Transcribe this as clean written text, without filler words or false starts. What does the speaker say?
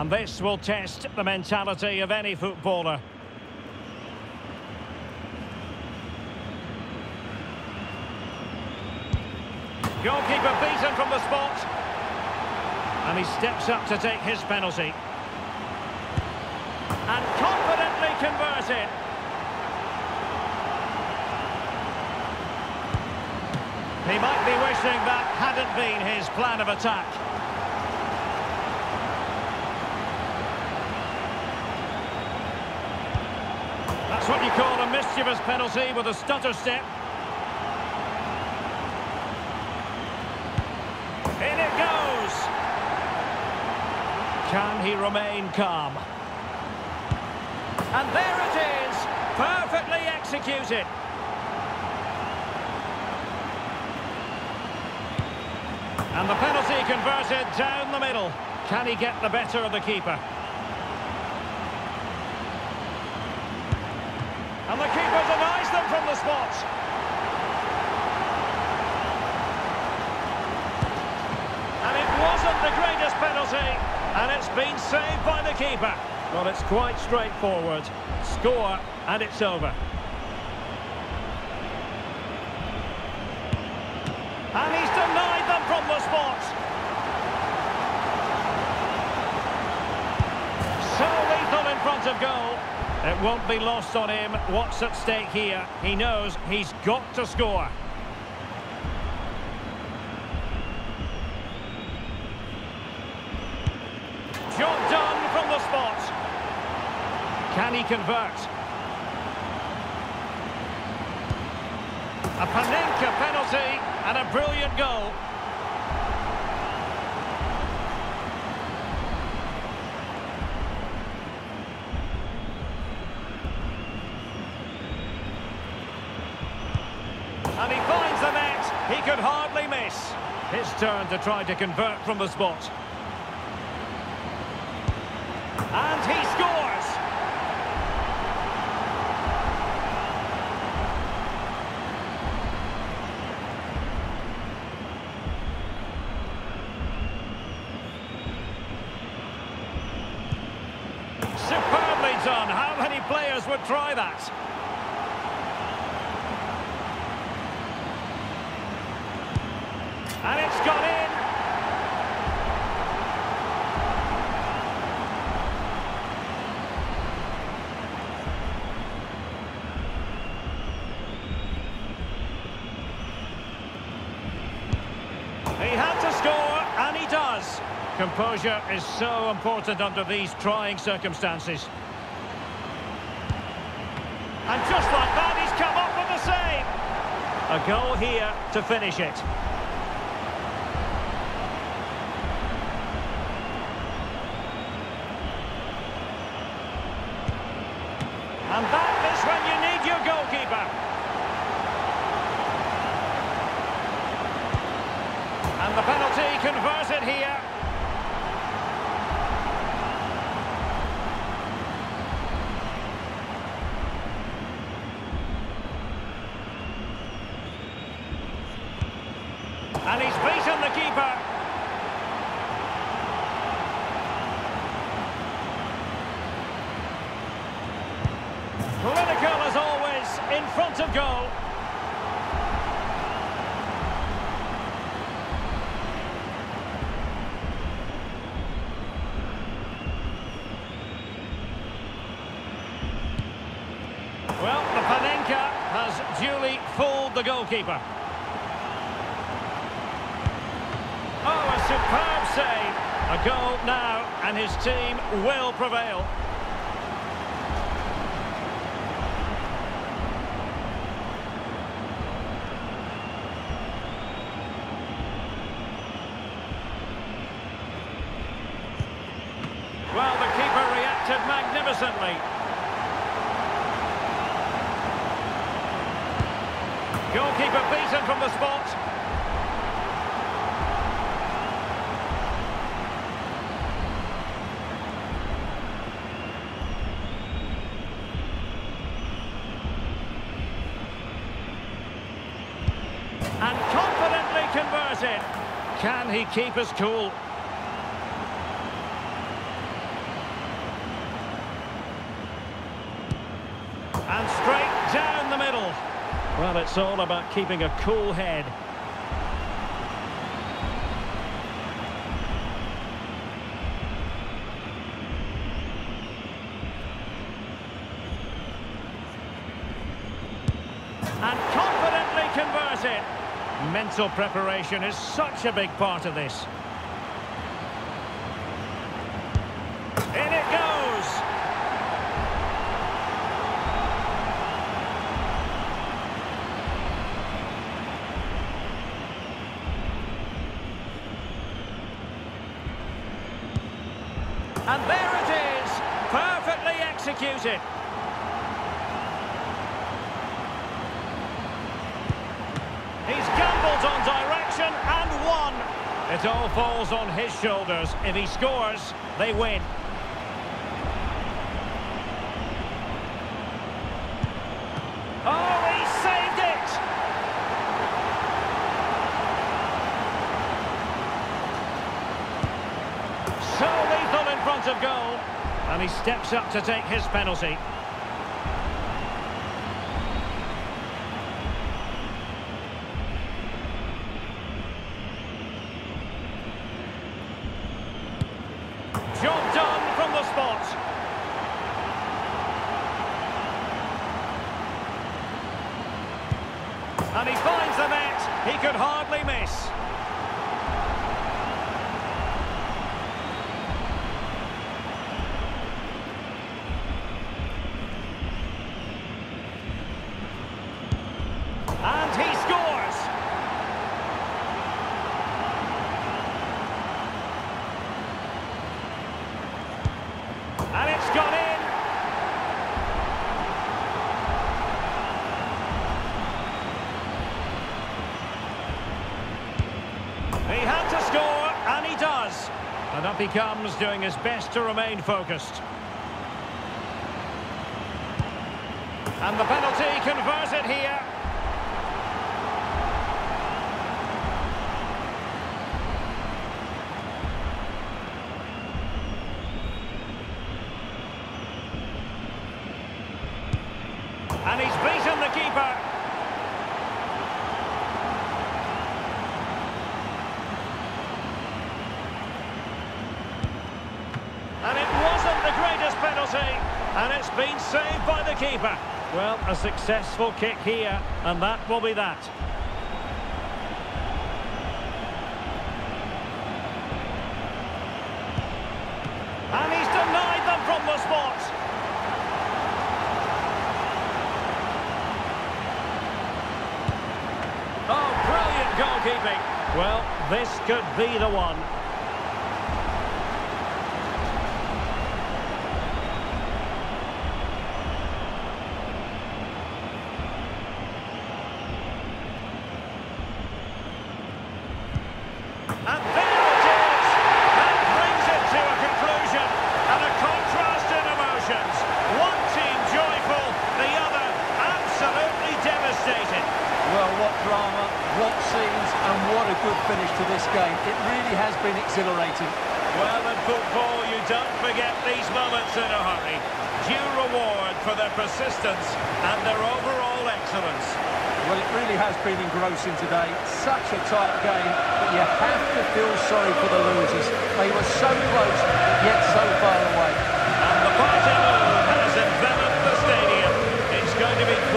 And this will test the mentality of any footballer. Goalkeeper beaten from the spot. And he steps up to take his penalty. And confidently converted. He might be wishing that hadn't been his plan of attack. That's what you call a mischievous penalty with a stutter step. In it goes! Can he remain calm? And there it is! Perfectly executed! And the penalty converted down the middle. Can he get the better of the keeper? And the keeper denies them from the spot. And it wasn't the greatest penalty. And it's been saved by the keeper. Well, it's quite straightforward. Score, and it's over. And he's denied them from the spot. So lethal in front of goal. It won't be lost on him what's at stake here. He knows he's got to score. Job done from the spot. Can he convert? A Panenka penalty and a brilliant goal. And he finds the net. He could hardly miss. His turn to try to convert from the spot. And he scores! Superbly done. How many players would try that? And it's gone in. He had to score, and he does. Composure is so important under these trying circumstances. And just like that, he's come up with the save. A goal here to finish it. And that is when you need your goalkeeper. And the penalty converted here. And he's beaten the keeper. Clinical as always, in front of goal. Well, the Panenka has duly fooled the goalkeeper. Oh, a superb save. A goal now, and his team will prevail. Well, the keeper reacted magnificently. Goalkeeper beaten from the spot. And confidently converted. Can he keep his cool? And straight down the middle. Well, it's all about keeping a cool head. And confidently converted. Mental preparation is such a big part of this. In it goes. And there it is, perfectly executed. He's gambled on direction and won. It all falls on his shoulders. If he scores, they win. Oh, he saved it! So lethal in front of goal. And he steps up to take his penalty. Job done from the spot. And he finds the net. He could hardly miss. And he scores. And it's gone in. He had to score, and he does. And up he comes, doing his best to remain focused. And the penalty converted here. And he's beaten the keeper. And it wasn't the greatest penalty. And it's been saved by the keeper. Well, a successful kick here. And that will be that. And he's denied them from the spot. Oh, brilliant goalkeeping. Well, this could be the one. And there it is. That brings it to a conclusion. And a contrast in emotions. One team joyful, the other absolutely devastated. Well, what drama, what scenes, and what a good finish to this game. It really has been exhilarating. Well, in football, you don't forget these moments in a hurry. Due reward for their persistence and their overall excellence. Well, it really has been engrossing today. Such a tight game, but you have to feel sorry for the losers. They were so close, yet so far away. And the party mood has enveloped the stadium. It's going to be